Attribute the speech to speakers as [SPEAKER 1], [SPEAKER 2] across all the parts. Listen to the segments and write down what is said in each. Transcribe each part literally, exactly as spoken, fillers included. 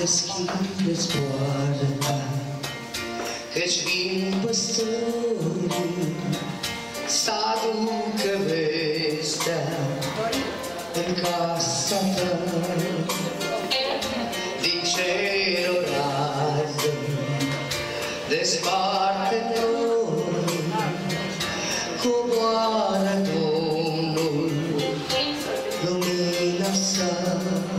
[SPEAKER 1] deschideți poarta, căci vin păstorii să aducă vestea în casa ta. Din cer o rază desparte noi, coboară Domnul lumina sa.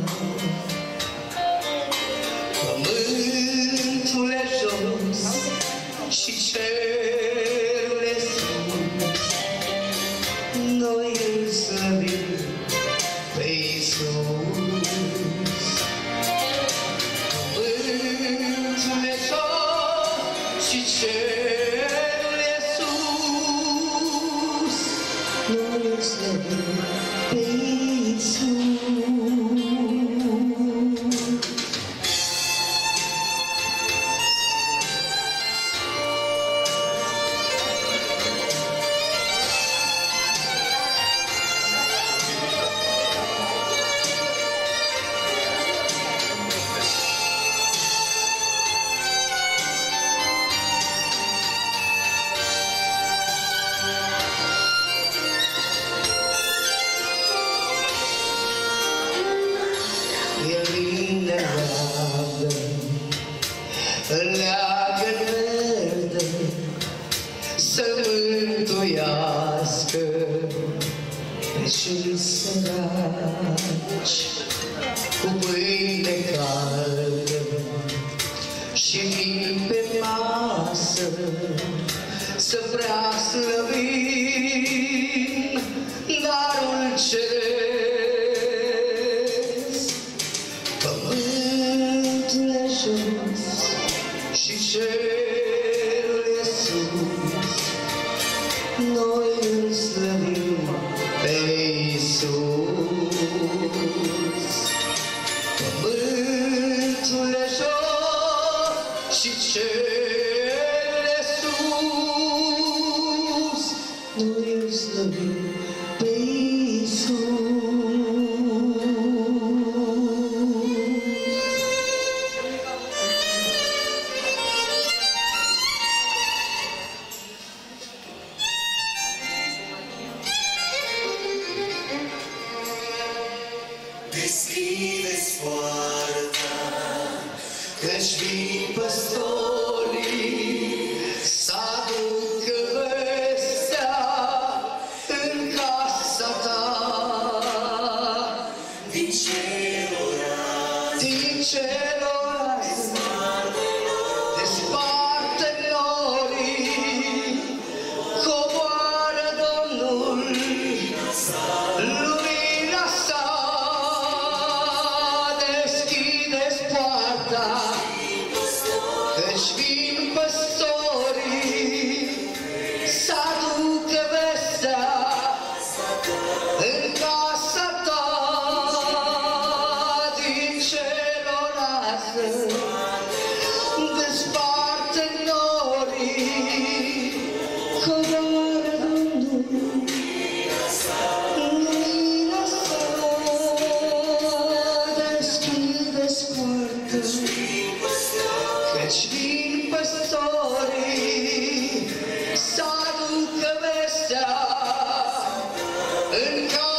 [SPEAKER 1] Pământul e jos și cerul e sus, noi îl slăvim pe Iisus. Pământul e jos și cerul e sus, noi îl slăvim pe Iisus. El vine leagă, leagă verde, să mântuiască pe cei săraci, cu pâine caldă și vin pe masă, să prea slăvim darul ceresc. Pământul e jos și cerul e sus, noi îl slăvim pe Iisus. Pământul e jos și cerul e sus, noi îl slăvim pe Iisus. Deschideți poarta, căci vin păstorii să aducă vestea în casa ta. Din celor din celor desparte norii, coboară Domnul lumina sa. Căci vin păstorii să aducă vestea în casa ta. Din celor rază desparte norii, coboară Domnul lumina sa. Deschideți poarta, căci vin păstorii să aducă vestea în casa